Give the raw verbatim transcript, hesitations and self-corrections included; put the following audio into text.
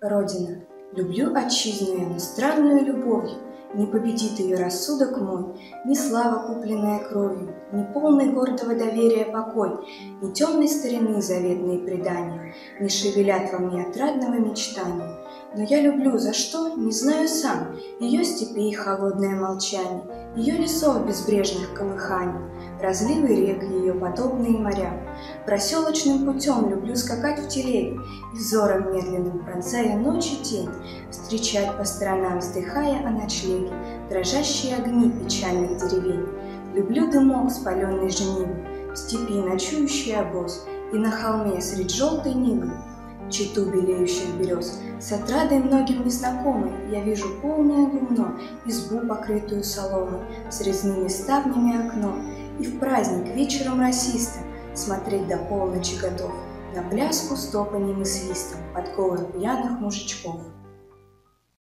Родина, люблю отчизну я, но странную любовью. Не победит ее рассудок мой, ни слава, купленная кровью, ни полный гордого доверия покой, ни темной старины заветные предания, не шевелят во мне отрадного мечтания. Но я люблю за что, не знаю сам, ее степей холодное молчание, ее лесов безбрежных колыханий, разливы рек, ее подобные моря. Проселочным путем люблю скакать в телеге и взором медленным, пронзая ночь и тень, встречать по сторонам, вздыхая о ночлеге, дрожащие огни печальных деревень. Люблю дымок спаленной женивы, в степи ночующий обоз, и на холме средь желтой нивы чету белеющих берез. С отрадой многим незнакомой я вижу полное гумно, избу, покрытую соломой, с резными ставнями окно, и в праздник вечером росистым смотреть до полночи готов на пляску с топаньем и свистом подковы пьяных мужичков.